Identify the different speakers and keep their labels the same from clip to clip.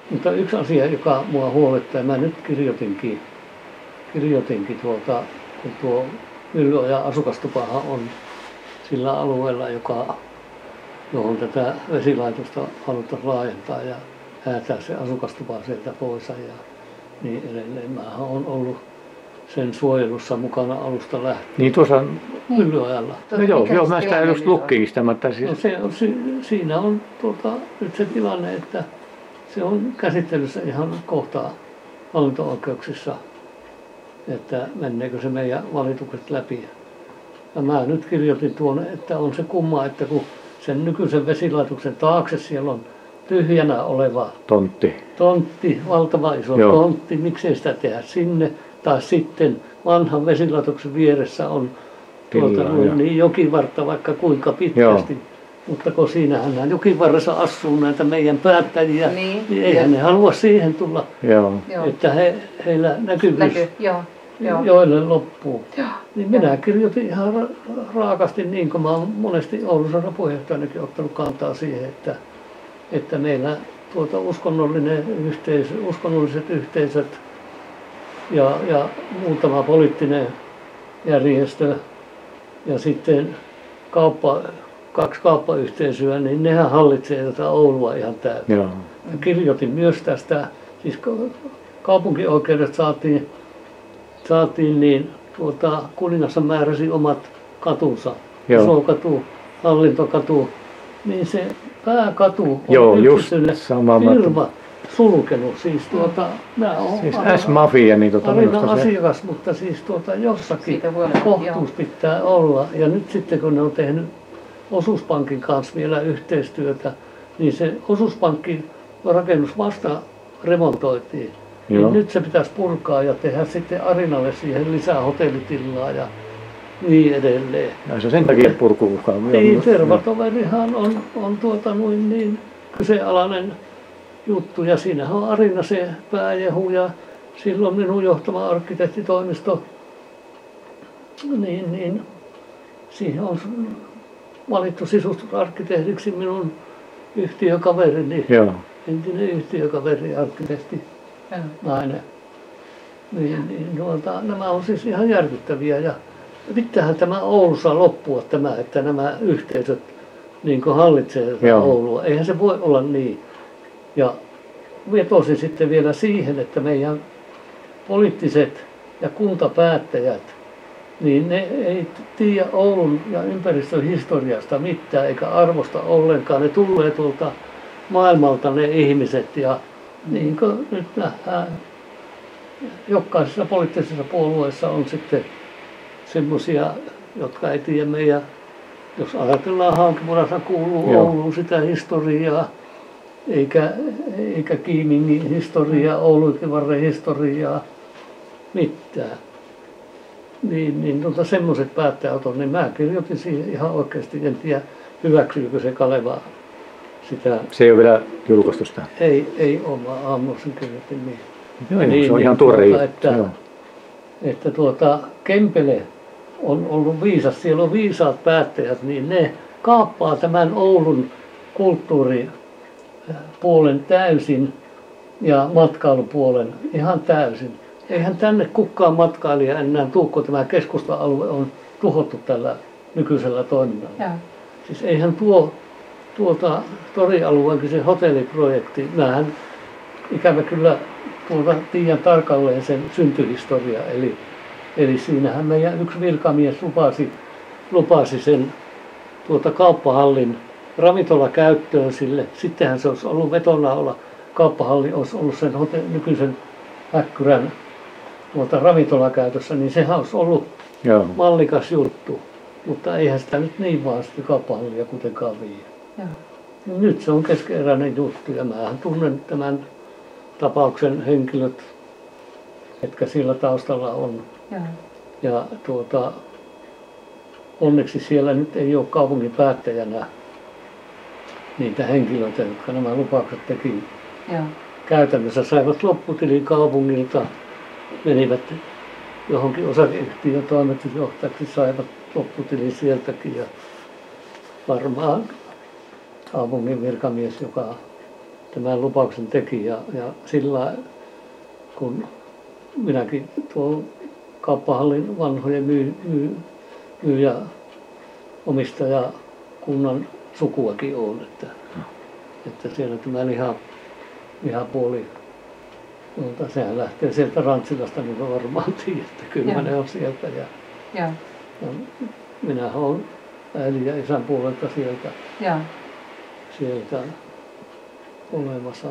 Speaker 1: Mutta yksi asia, joka mua huolettaa, mä nyt kirjoitinkin tuolta, kun tuo Myllyojan asukastupahan on sillä alueella, johon tätä vesilaitosta halutaan laajentaa ja häätää se asukastupa sieltä pois ja niin edelleen. Mähän on ollut sen suojelussa mukana alusta lähtien.
Speaker 2: Niin tuossa
Speaker 1: Myllyojalla.
Speaker 2: No joo, mä sitä just lukkiin sitä, mutta siis...
Speaker 1: No siinä on nyt se tilanne, että se on käsittelyssä ihan kohta hallinto-oikeuksissa, että menneekö se meidän valitukset läpi. Ja mä nyt kirjoitin tuonne, että on se kumma, että kun sen nykyisen vesilaitoksen taakse siellä on tyhjänä oleva tontti, valtava iso tontti, miksei sitä tehdä sinne. Tai sitten vanhan vesilaitoksen vieressä on niin jokivartta vaikka kuinka pitkästi. Mutta kun siinähän jokivarressa asuu näitä meidän päättäjiä, niin eihän ne halua siihen tulla, että heillä näkyvyys joille loppuu. Niin minä kirjoitin ihan raakasti niin, kun mä oon monesti Oulun sanan puheenjohtajanakin ottanut kantaa siihen, että meillä uskonnolliset yhteisöt ja muutama poliittinen järjestö ja sitten kaksi kauppayhteisöä, niin nehän hallitsee tätä Oulua ihan täysin. Ja kirjoitin myös tästä, siis kaupunkioikeudet saatiin niin kuningas määräsi omat katunsa, Isokatu, Hallintokatu, niin se pääkatu on yksityinen firma sulkenut. Siis
Speaker 2: siis S-mafia niin
Speaker 1: Arinan asiakas, mutta siis jossakin kohtuus pitää olla. Ja nyt sitten kun ne on tehnyt osuuspankin kanssa vielä yhteistyötä, niin se osuuspankin rakennus vasta remontoitiin. Niin nyt se pitäisi purkaa ja tehdä sitten Arinalle siihen lisää hotellitilaa ja niin edelleen.
Speaker 2: Ja se sen takia purkuuhkaa.
Speaker 1: Niin, Tervatoverihan on niin kyseenalainen juttu ja siinähän on Arina se pääjehu ja silloin minun johtama arkkitehtitoimisto, niin siihen on valittu sisustusarkkitehdiksi minun yhtiökaverini, entinen yhtiökaveri, arkkitehti, nainen. Nämä on siis ihan järkyttäviä ja pitäähän tämä Oulussa loppua että nämä yhteisöt niin hallitsee Oulua. Eihän se voi olla niin. Ja vetosin sitten vielä siihen, että meidän poliittiset ja kuntapäättäjät, niin ne ei tiedä Oulun ja ympäristön historiasta mitään eikä arvosta ollenkaan. Ne tulee tuolta maailmalta ne ihmiset ja niin kuin nyt nähdään, jokaisessa poliittisessa puolueessa on sitten semmoisia, jotka ei tiedä meidän, jos ajatellaan Hankimurassa kuuluu Ouluun sitä historiaa, eikä Kiimingin historiaa, Oulukivarren historiaa, mitään. Niin semmoiset päättäjät on, niin mä kirjoitin siihen ihan oikeasti, en tiedä hyväksyykö se Kaleva sitä.
Speaker 2: Se ei ole vielä julkaistu sitä?
Speaker 1: Ei ole, mä aamulla sen kirjoitin niin.
Speaker 2: Joo, se on ihan tuore
Speaker 1: että Kempele on ollut viisas, siellä on viisaat päättäjät, niin ne kaappaa tämän Oulun kulttuuripuolen täysin ja matkailupuolen ihan täysin. Eihän tänne kukaan matkailija enää tule, kun tämä keskusta-alue on tuhottu tällä nykyisellä toiminnalla. Siis eihän tuolta torialueenkin se hotelliprojekti, mähän ikävä kyllä tiedän tarkalleen sen syntyhistoria, eli siinähän meidän yksi virkamies lupasi sen kauppahallin ravintolakäyttöön sille. Sittenhän se olisi ollut vetonaula, kauppahalli olisi ollut sen nykyisen Häkkyrän ravintolakäytössä, niin sehän olisi ollut mallikas juttu. Mutta eihän sitä nyt niin vaan sitten kauppahallia kuitenkaan vie. Nyt se on keskeeräinen juttu ja mähän tunnen tämän tapauksen henkilöt, jotka sillä taustalla on. Ja onneksi siellä nyt ei ole kaupungin päättäjänä niitä henkilöitä, jotka nämä lupaukset teki. Käytännössä saivat lopputilin kaupungilta, menivät johonkin osakeyhtiön toimitusjohtajaksi, saivat lopputilin sieltäkin ja varmaan kaupungin virkamies, joka tämän lupauksen teki ja sillä kun minäkin tuon kauppahallin vanhojen myyjä omistaja kunnan sukuakin on, että siellä tämä lihapuoli, sehän lähtee sieltä Rantsilasta, niin kuin varmaan tiedätte, kyllä ne on sieltä ja minä olen äidin ja isän puolelta sieltä olemassa,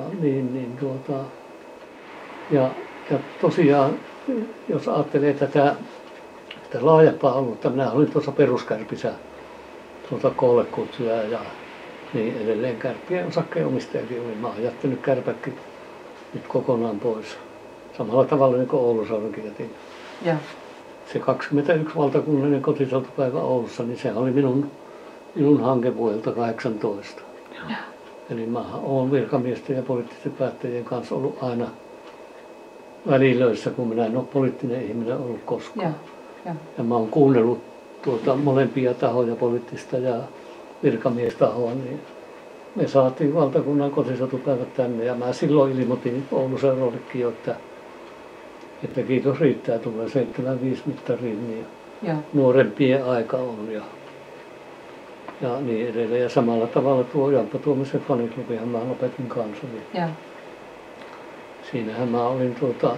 Speaker 1: ja tosiaan, jos ajattelee tätä laajempaa aluetta, minä olin tuossa Peruskärpissä kollekutsuja ja niin edelleen kärppien osakkeenomistajakin oli. Mä oon jättänyt kärpätkin nyt kokonaan pois. Samalla tavalla niin kuin Oulusaunankin jätin. Ja. Se 21 valtakunnallinen kotiseutupäivä Oulussa, niin se oli minun hanke vuodelta 18. Ja. Eli mä oon virkamiesten ja poliittisten päättäjien kanssa ollut aina välilöissä, kun minä en ole poliittinen ihminen ollut koskaan. Ja mä oon kuunnellut molempia tahoja, poliittista ja virkamiestahoa, niin me saatiin valtakunnan kotiseutupäivät tänne ja mä silloin ilmoitin Oulun seurallekin jo, että kiitos riittää, tulee 75 mittariin niin nuorempien aika on ja niin edelleen. Ja samalla tavalla tuo Jamppa Tuomisen faniklubihan mä lopetin kanssa. Niin siinähän mä olin tuon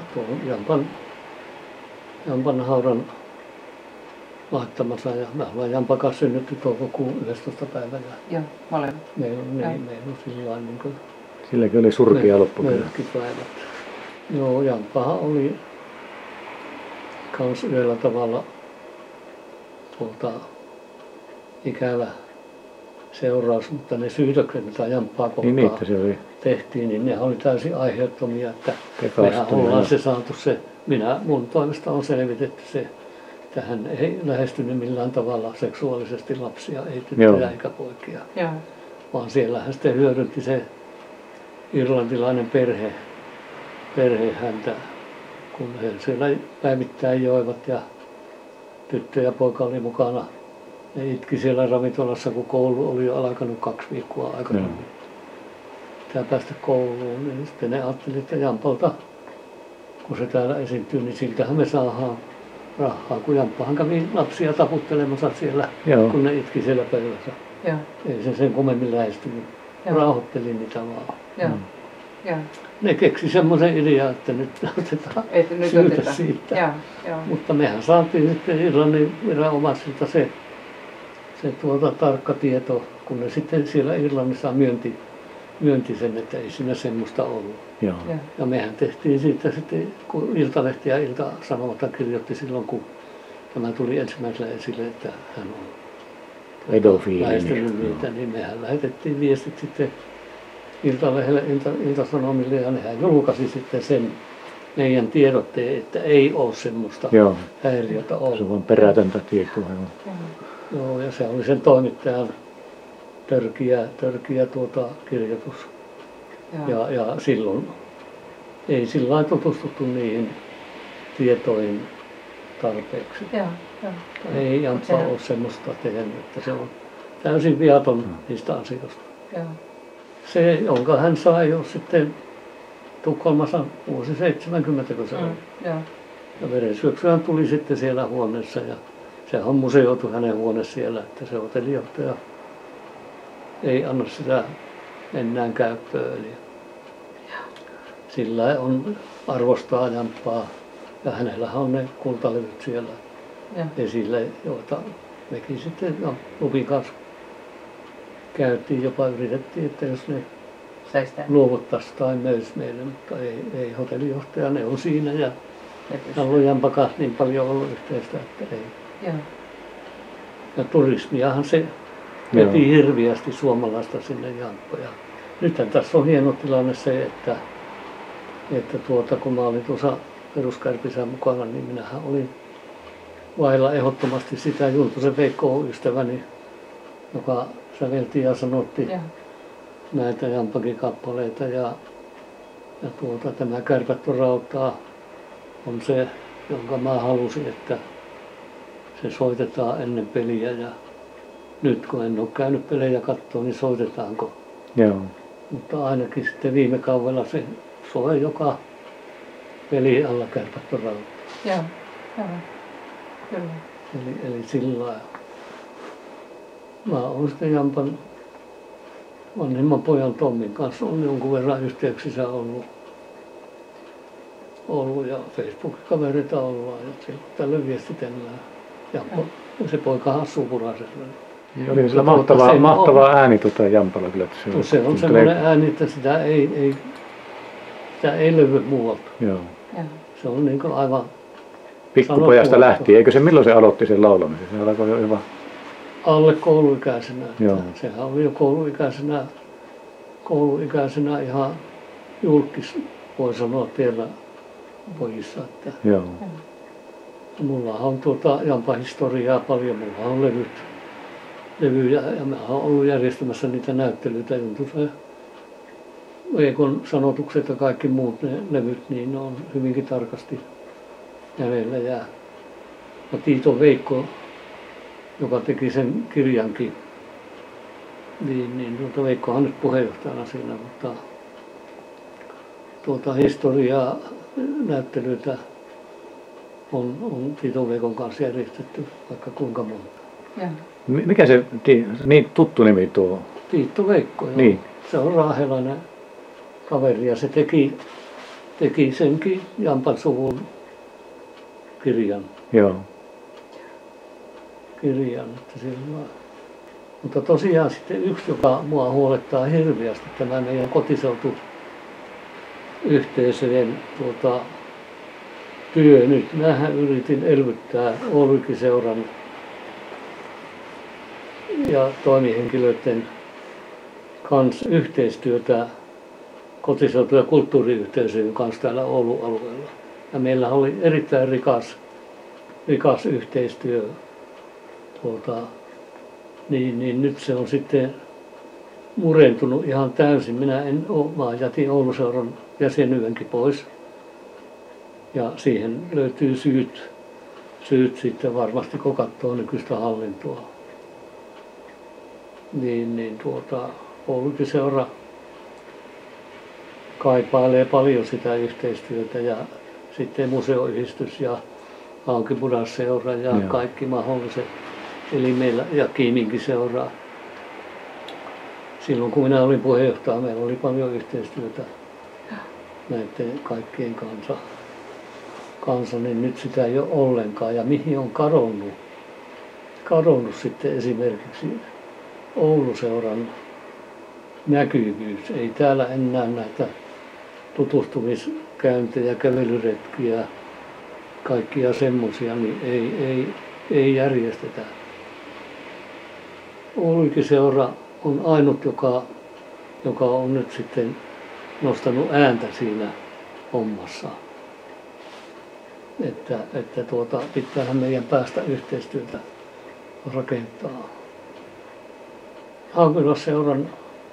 Speaker 1: Jampan haudan laittamassa ja mä olen Jampan kanssa synnytty toukokuun 11. päivänä. Joo, molemmat. Meillä on sillain niin kuin
Speaker 2: silläkin oli surkea loppupäivä.
Speaker 1: Merkkipäivät. Joo, Jampahan oli kans yhdellä tavalla ikävä seuraus, mutta ne syytökset, mitä Jamppaa kohtaan tehtiin, niin ne oli täysin aiheuttomia, että mehän ollaan se saatu mun toimesta on selvitetty se, että hän ei lähestynyt millään tavalla seksuaalisesti lapsia, ei tyttöjä eikä poikia. Vaan siellä hän sitten hyödynti se irlantilainen perhe häntä, kun he siellä päivittäin joivat ja tyttö ja poika oli mukana. Ne itki siellä ravintolassa, kun koulu oli jo alkanut 2 viikkoa aikaisemmin. Pitää päästä kouluun, niin sitten ne ajattelivat, että Jampalta, kun se täällä esiintyy, niin siltähän me saadaan rahaa, kun Jamppahan kävi lapsia taputtelemassa siellä, kun ne itki siellä pöydässä. Ei se sen kummemmin lähestynyt. Rauhoittelin niitä vaan. Ne keksi semmoisen idean, että nyt otetaan syytä siitä. Mutta mehän saatiin sitten Irlannin viranomaisilta se tarkka tieto, kun ne sitten siellä Irlannissa myönti sen, että ei siinä semmoista ollut. Ja mehän tehtiin siitä sitten, kun Iltalehti ja Ilta-Sanomalta kirjoitti silloin, kun tämä tuli ensimmäisellä esille, että hän on lähestynyt niitä, niin mehän lähetettiin viestit sitten Iltalehdelle, Ilta-Sanomille ja nehän julkaisi sitten sen meidän tiedotteen, että ei ole semmoista häiriötä ollut.
Speaker 2: Se on vain perätöntä tietoa.
Speaker 1: Joo, ja se oli sen toimittajan törkeä kirjoitus. Ja silloin ei sillä lailla tutustuttu niihin tietoihin tarpeeksi. Ei Jamppa ole semmoista tehnyt, että se on täysin viaton niistä asioista. Se, jonka hän sai jo sitten Tukholmassa vuosi 70, kun se oli. Ja verensyöksyhän tuli sitten siellä huoneessa ja sehän museoitui hänen huone siellä, että se hotelijohtaja ei anna sitä enää käyttöön. Eli sillä on arvostaa Jamppaa ja hänellä on ne kultalevyt siellä esille, joita mekin sitten Lupin kanssa käytiin, jopa yritettiin, että jos ne luovuttaisi tai möisi meille, mutta ei hotellijohtaja, ne on siinä ja Jampan kanssa niin paljon ollut yhteistä, että ei. Ja turismiahan se veti hirviästi suomalaista sinne Jamppoja. Nythän tässä on hieno tilanne se, että kun mä olin tuossa Peruskärpissä mukana, niin minähän olin vailla ehdottomasti sitä Juntusen Veikko ystäväni, joka sävelti ja sanotti näitä Jampakin kappaleita ja tämä Kärpätty rautaa on se, jonka mä halusin, että se soitetaan ennen peliä ja nyt kun en ole käynyt pelejä katsoa, niin soitetaanko. Mutta ainakin sitten viime kaudella se soi joka peli alla kärpättä rautaa.
Speaker 3: Joo, joo, kyllä.
Speaker 1: Eli sillä lailla. Mä oon sitten Jampan vanhemman pojan Tommin kanssa on jonkun verran yhteyksissä ollut ja Facebook-kavereita ollaan ja silloin tällöin viestitellään. Jampa, se poikahan asuu Purasella.
Speaker 2: Oli sillä mahtava ääni Jampalla kyllä.
Speaker 1: Se on semmoinen ääni, että sitä ei löydy muualta.
Speaker 2: Joo.
Speaker 1: Se on niin kuin aivan
Speaker 2: pikkupojasta lähtien. Eikö se milloin se aloitti sen laulamisen? Se alkoi jo hyvä.
Speaker 1: Alle kouluikäisenä.
Speaker 2: Joo.
Speaker 1: Sehän oli jo kouluikäisenä ihan julkis, voi sanoa teillä pojissa. Että
Speaker 2: Joo.
Speaker 1: mulla on Jampa-historiaa paljon. Mulla on levyjä ja mä oon ollut järjestämässä niitä näyttelyitä. Veikon sanotukset ja kaikki muut ne levyt, niin ne on hyvinkin tarkasti jäljellä. Ja Tiiton Veikko, joka teki sen kirjankin, niin Veikkohan nyt puheenjohtajana siinä, mutta historiaa, näyttelyitä on Tiiton Veikon kanssa järjestetty vaikka kuinka monta.
Speaker 3: Ja.
Speaker 2: Mikä se niin tuttu nimi tuo?
Speaker 1: Tiitto Veikko, joo.
Speaker 2: Niin.
Speaker 1: Se on raahelainen kaveri ja se teki senkin Jampan suvun kirjan.
Speaker 2: Joo.
Speaker 1: Että sillä. Mutta tosiaan sitten yksi, joka mua huolettaa hirveästi, tämä meidän kotiseutuyhteisöjen työ nyt. Mähän yritin elvyttää Oulukiseuran ja toimihenkilöiden kanssa yhteistyötä kotiseutu- ja kulttuuriyhteisöjen kanssa täällä Oulun alueella. Ja meillä oli erittäin rikas yhteistyö. Niin nyt se on sitten murentunut ihan täysin. Mä jätin Ouluseuran jäsenyydenkin pois. Ja siihen löytyy syyt sitten varmasti, kun katsoo nykyistä hallintoa. Oulukiseura kaipailee paljon sitä yhteistyötä ja sitten museoyhdistys ja Auki-Pudasseura ja kaikki mahdolliset. Eli meillä ja Kiiminkin seuraa. Silloin kun minä olin puheenjohtaja, meillä oli paljon yhteistyötä näiden kaikkien kanssa, niin nyt sitä ei ole ollenkaan. Ja mihin on kadonnut sitten esimerkiksi Ouluseuran näkyvyys. Ei täällä enää näitä tutustumiskäyntejä, kävelyretkiä, kaikkia semmoisia, niin ei järjestetä. Oulukiseura on ainut, joka on nyt sitten nostanut ääntä siinä hommassa. Että pitäähän meidän päästä yhteistyötä rakentaa. Haukilasseuran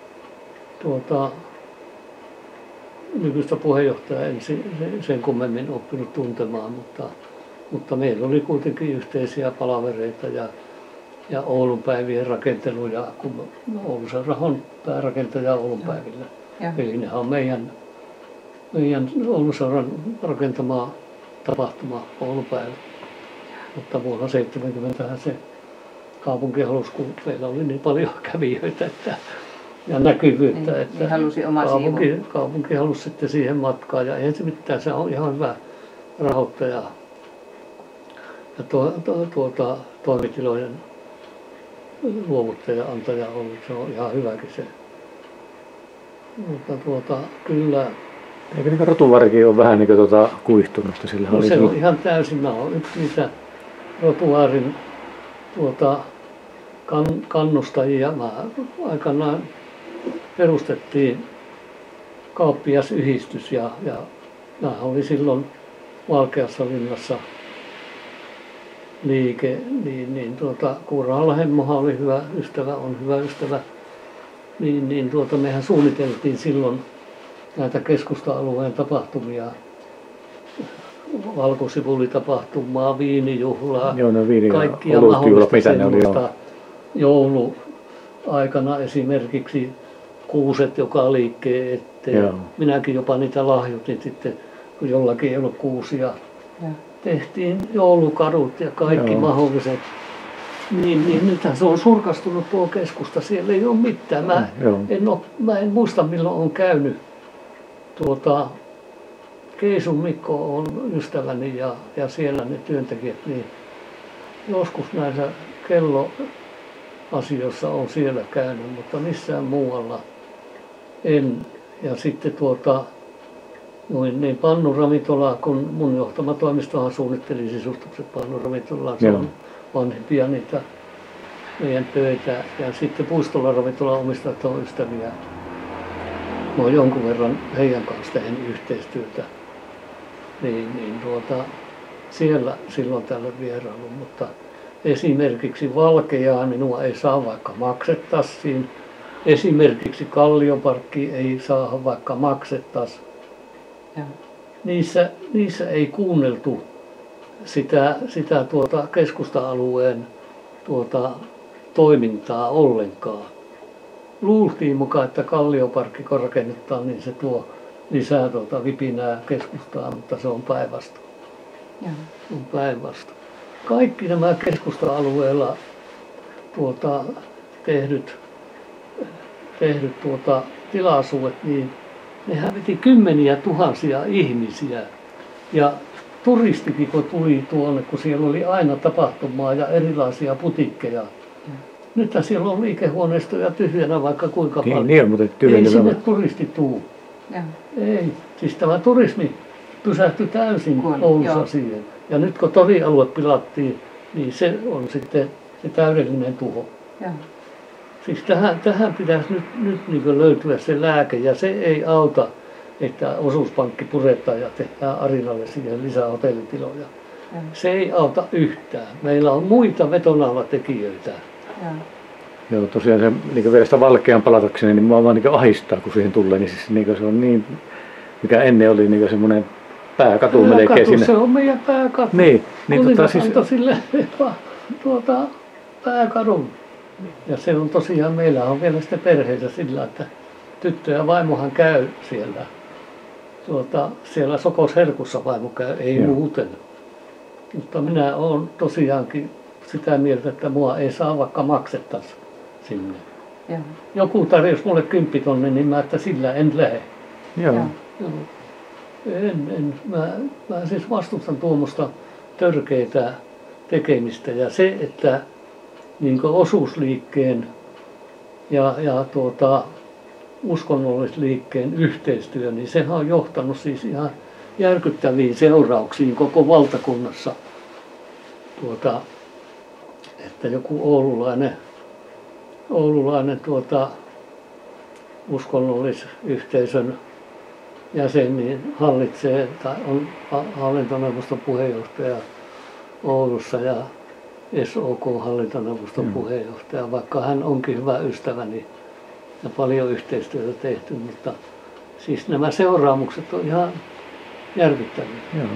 Speaker 1: nykyistä puheenjohtajaa en sen kummemmin oppinut tuntemaan, mutta meillä oli kuitenkin yhteisiä palavereita ja Oulun päivien rakenteluja, kun Ouluseura on päärakentaja Oulun päivillä. Eli nehän on meidän Ouluseuran rakentama tapahtuma Oulun päivä. Mutta vuonna 70 se kaupunki halusi, kun meillä oli niin paljon kävijöitä ja näkyvyyttä,
Speaker 3: niin,
Speaker 1: että
Speaker 3: halusi
Speaker 1: kaupunki halusi sitten siihen matkaan. Ja eihän se mitään, se on ihan hyvä rahoittaja ja toimitilojen luovuttaja, antaja ollut. Se on ihan hyväkin se. Mutta kyllä.
Speaker 2: Eikö niin rotuvarki ole vähän niin kuihtunut? Sillä
Speaker 1: No, se on ihan täysin. Mä olen yksi niitä rotuaarin kannustajia. Aikanaan perustettiin kauppiasyhdistys ja mä olin silloin Valkeassa linnassa liike, Kuuraalla Hemmohan oli hyvä ystävä, on hyvä ystävä, mehän suunniteltiin silloin näitä keskusta-alueen tapahtumia, valkosipulitapahtumaa, viinijuhlaa, kaikkia mahdollista semmoista. Jouluaikana esimerkiksi kuuset joka liikkeen eteen.
Speaker 2: Joo.
Speaker 1: Minäkin jopa niitä lahjoitin sitten, kun jollakin ei ollut kuusia.
Speaker 3: Joo.
Speaker 1: Tehtiin joulukadut ja kaikki
Speaker 2: Joo.
Speaker 1: mahdolliset. Niin nythän se on surkastunut tuo keskusta, siellä ei ole mitään. Mä en muista milloin olen käynyt. Keisun Mikko on ystäväni ja siellä ne työntekijät, niin joskus näissä kelloasioissa on siellä käynyt, mutta missään muualla en. Ja sitten niin Pannu Ravintola, kun mun johtama toimistohan suunnitteli sisustukset Pannu Ravintolaan, se on vanhempia niitä meidän töitä. Ja sitten Puistola Ravintola omistajat on ystäviä. Mä oon jonkun verran heidän kanssa tehnyt yhteistyötä. Siellä silloin tällä vierailu, mutta esimerkiksi Valkeaa minua ei saa vaikka maksettaisiin. Esimerkiksi Kallioparkki ei saa vaikka maksettaisiin. Niissä ei kuunneltu sitä keskusta-alueen toimintaa ollenkaan. Luultiin mukaan, että Kallioparkki kun rakennetaan, niin se tuo lisää vipinää keskustaa, mutta se on päinvastoin. Se on päinvastoin. Kaikki nämä keskusta-alueella tehdyt tilaisuudet, niin nehän veti kymmeniä tuhansia ihmisiä. Ja turistikin kun tuli tuonne, kun siellä oli aina tapahtumaa ja erilaisia putikkeja. Nythän siellä on liikehuoneistoja tyhjänä vaikka kuinka paljon.
Speaker 2: Niin on, mutta
Speaker 1: ei sinne turisti tuu. Ei. Siis tämä turismi pysähtyi täysin Oulussa siihen. Ja nyt kun torialue pilattiin, niin se on sitten se täydellinen tuho. Siis tähän pitäisi nyt niin löytyä se lääke, ja se ei auta, että osuuspankki puretaan ja tehdään Arinalle siihen lisää hotellitiloja. Se ei auta yhtään. Meillä on muita vetonaulatekijöitä.
Speaker 2: Joo, tosiaan se niin vielä sitä Valkean palatakseni, niin mua vaan niin ahistaa, kun siihen tulee. Niin siis, niin se on niin, mikä ennen oli niin semmoinen pääkatu melkein siinä.
Speaker 1: Se on meidän pääkatu.
Speaker 2: Niin
Speaker 1: siis antoi sille pääkadun. Ja se on tosiaan, meillä on vielä sitten perheitä sillä, että tyttö ja vaimohan käy siellä. Siellä Sokosherkussa vaimo käy, ei muuten. Mutta minä olen tosiaankin sitä mieltä, että mua ei saa vaikka maksettaisi sinne. Joku tarjosi mulle 10 000, niin mä että sillä en lähde. Mä siis vastustan tuommoista törkeitä tekemistä. Ja se, että niin osuusliikkeen ja uskonnollisliikkeen yhteistyö, niin sehän on johtanut siis ihan järkyttäviin seurauksiin koko valtakunnassa. Että joku oululainen uskonnollisyhteisön jäsen niin hallitsee tai on hallintoneuvoston puheenjohtaja Oulussa ja SOK-hallintoneuvoston puheenjohtaja, vaikka hän onkin hyvä ystäväni ja paljon yhteistyötä tehty, mutta siis nämä seuraamukset on ihan järkyttäviä.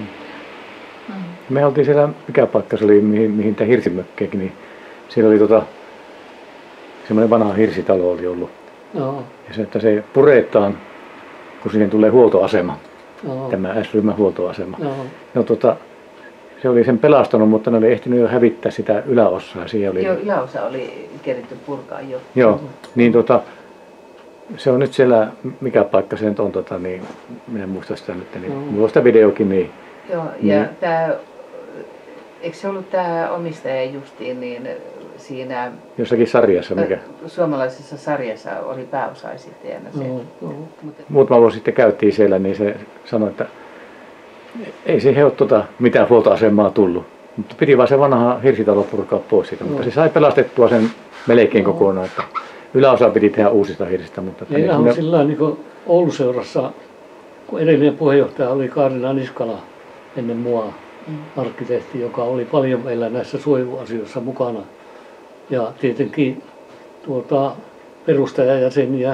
Speaker 2: Me oltiin siellä, mikä paikka se oli, mihin tämä hirsimökkeikin, niin siellä oli semmoinen vanha hirsitalo oli ollut. Ja se, että se puretaan, kun sinne tulee huoltoasema, tämä S-ryhmän huoltoasema. Se oli sen pelastanut, mutta ne oli ehtinyt jo hävittää sitä yläosaa.
Speaker 3: Yläosa oli keritty purkaa jo.
Speaker 2: Joo, niin se on nyt siellä, mikä paikka se nyt on, niin minä en muista sitä nyt, niin mulla on sitä videokin. Niin,
Speaker 3: joo, ja eikö se ollut tämä omistaja justiin niin siinä...
Speaker 2: Jossakin sarjassa, mikä?
Speaker 3: Suomalaisessa sarjassa oli pääosaesittäjänä se.
Speaker 2: Muutama vuosi sitten käytiin siellä, niin se sanoi, että ei se ole mitään huoltoasemaa tullut. Mutta piti vaan se vanha hirsitalo purkaa pois siitä, mutta se sai pelastettua sen melkein kokonaan. Että yläosa piti tehdä uusista hirsistä. Mutta
Speaker 1: meillä on sillä niin kuin Ouluseurassa, kun edellinen puheenjohtaja oli Kaarina Niskala ennen mua, arkkitehti, joka oli paljon meillä näissä suojeluasioissa mukana. Ja tietenkin perustajajäseniä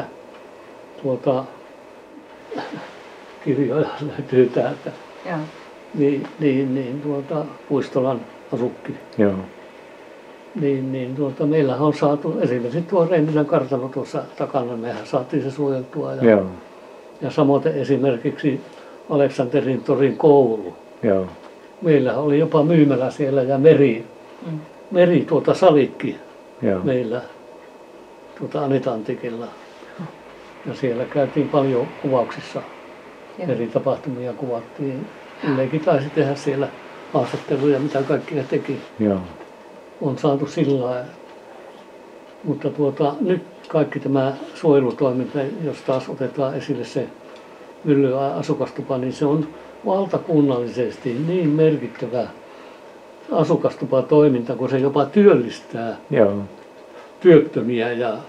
Speaker 1: kirjoja löytyy täältä. Puistolan asukki.
Speaker 2: Joo.
Speaker 1: meillähän on saatu esimerkiksi tuo Reinilän kartano tuossa takana, mehän saatiin se suojeltua. Ja samoin esimerkiksi Aleksanterin torin koulu.
Speaker 2: Joo.
Speaker 1: Meillä oli jopa myymälä siellä ja meri salikki meillä Anitantikilla. Ja siellä käytiin paljon kuvauksissa. Eri tapahtumia kuvattiin. Yllekin taisi tehdä siellä haastatteluja, mitä kaikkia teki.
Speaker 2: Joo.
Speaker 1: On saatu sillä lailla. Mutta nyt kaikki tämä suojelutoiminta, jos taas otetaan esille se Myllyn asukastupa, niin se on valtakunnallisesti niin merkittävä asukastupatoiminta, kun se jopa työllistää työttömiä ja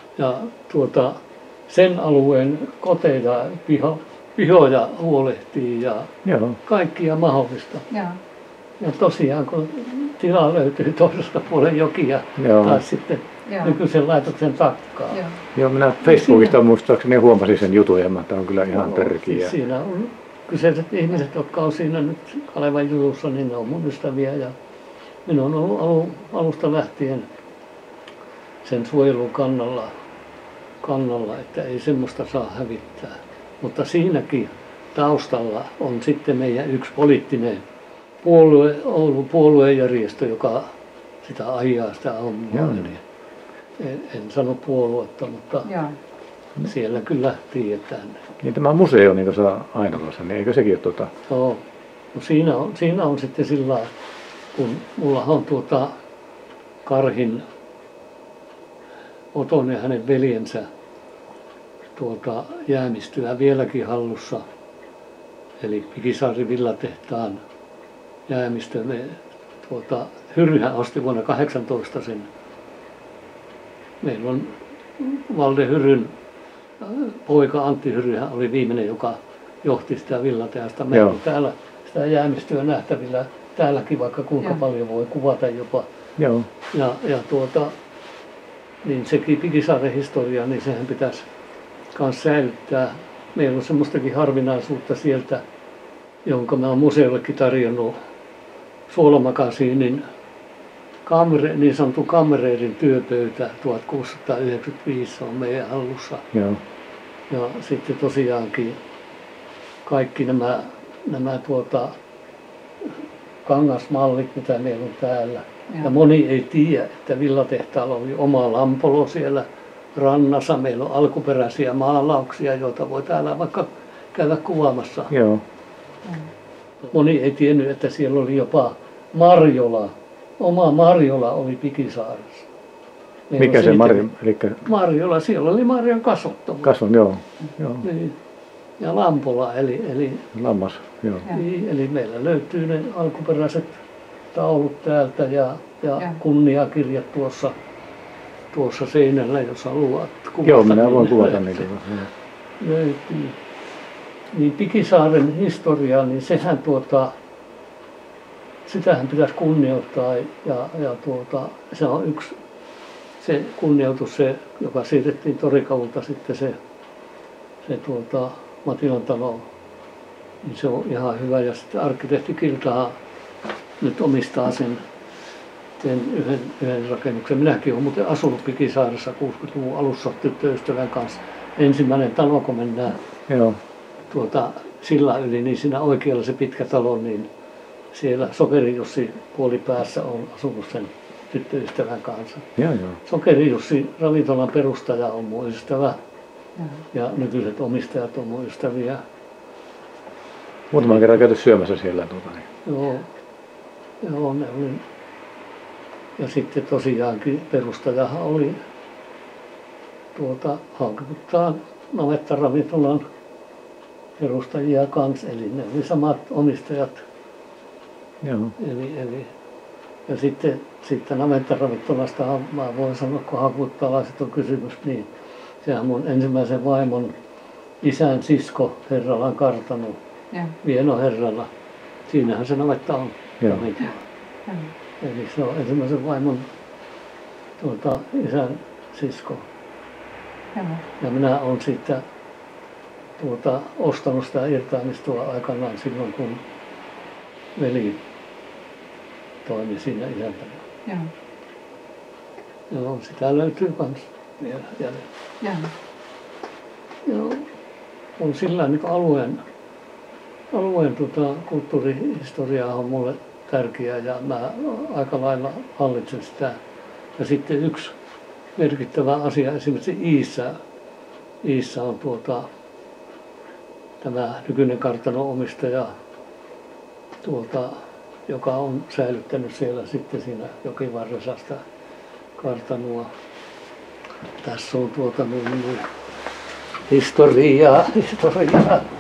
Speaker 1: sen alueen koteja, pihoja huolehtii ja kaikkia mahdollista. Ja tosiaan, kun tila löytyy toisesta puolen jokia tai sitten nykyisen laitoksen takkaa.
Speaker 2: Joo, minä Facebookista muistaakseni huomasin sen jutun ja tämä on kyllä ihan tärkeä.
Speaker 1: Siinä on kyseiset ihmiset, jotka on siinä nyt Kalevan jutussa, niin ne on mun ystäviä ja minä olen ollut alusta lähtien sen suojelun kannalla, että ei semmoista saa hävittää. Mutta siinäkin taustalla on sitten meidän yksi poliittinen puolue, Oulun puoluejärjestö, joka sitä ajaa sitä hommia. En sano puoluetta, mutta siellä kyllä tiedetään.
Speaker 2: Niin tämä museo niin tuossa Ainolassa, niin eikö sekin ole
Speaker 1: Joo. No siinä on sitten sillä lailla, kun mulla on Karhin Oton ja hänen veljensä jäämistöä vieläkin hallussa. Eli Pikisaari villatehtaan jäämistö. Hyrryhän osti vuonna 18 sen. Meillä on Valde Hyryn poika Antti Hyrryhän oli viimeinen, joka johti sitä villatehasta. Meillä on täällä sitä jäämistöä nähtävillä täälläkin, vaikka kuinka paljon voi kuvata jopa.
Speaker 2: Joo.
Speaker 1: Niin sekin Pikisaaren historia, niin sehän pitäisi myös säilyttää. Meillä on semmoistakin harvinaisuutta sieltä, jonka mä oon museollekin tarjonnut. Suolamakasiinin niin sanottu kamreerin työpöytä 1695 on meidän hallussa.
Speaker 2: Joo.
Speaker 1: Ja sitten tosiaankin kaikki nämä kangasmallit, mitä meillä on täällä. Ja moni ei tiedä, että villatehtaalla oli oma lampolo siellä rannassa. Meillä on alkuperäisiä maalauksia, joita voi täällä vaikka käydä kuvaamassa.
Speaker 2: Joo.
Speaker 1: Moni ei tiennyt, että siellä oli jopa Marjola. Oma Marjola oli Pikisaaressa.
Speaker 2: Mikä se
Speaker 1: Marjola, siellä oli marjan kasvattama.
Speaker 2: Joo.
Speaker 1: Niin. Ja Lampola, eli
Speaker 2: lammas, joo.
Speaker 1: Niin, eli meillä löytyy ne alkuperäiset taulut täältä ja kunniakirjat tuossa seinällä, jos haluat kuvata.
Speaker 2: Joo, minä voin kuvata niitä.
Speaker 1: Löytyy. Niin Pikisaaren historia, niin sehän sitähän pitäisi kunnioittaa ja se on yksi se kunnioitus, se, joka siirrettiin Torikavulta sitten se Matilan talo, niin se on ihan hyvä. Ja sitten arkkitehti Kiltahan nyt omistaa sen yhden rakennuksen. Minäkin olen muuten asunut Pikisaaressa 60-luvun alussa tyttöystävän kanssa. Ensimmäinen talo, kun mennään sillan yli, niin siinä oikealla se pitkä talo, niin siellä Sokeri Jussi puolipäässä on asunut sen tyttöystävän kanssa. Sokeri Jussi, ravintolan perustaja, on mun ystävä. Ja nykyiset omistajat on mun ystäviä.
Speaker 2: Muutaman kerran käyty syömässä siellä.
Speaker 1: Joo, ne oli. Ja sitten tosiaankin perustajahan oli Hankuttaan navettaravintolan perustajia kanssa, eli ne oli samat omistajat.
Speaker 2: Joo.
Speaker 1: Eli ja sitten navettaravintolasta mä voin sanoa, kun hakuuttalaiset on kysymys, niin sehän mun ensimmäisen vaimon isän sisko Herralan kartano, Vieno Herralla. Siinähän se navetta on. Eli se on ensimmäisen vaimon isän sisko. Ja minä olen sitten ostanut sitä irtaimistoa aikanaan silloin, kun veli toimi siinä isäntänä. Joo, sitä löytyy kans vielä jäljellä. Joo. On sillä niin alueen kulttuurihistoria on mulle tärkeää ja mä aika lailla hallitsen sitä. Ja sitten yksi merkittävä asia esimerkiksi Iissä on tämä nykyinen kartanon-omistaja, joka on säilyttänyt siellä sitten siinä jokivarressa sitä kartanoa. Tässä on historiaa.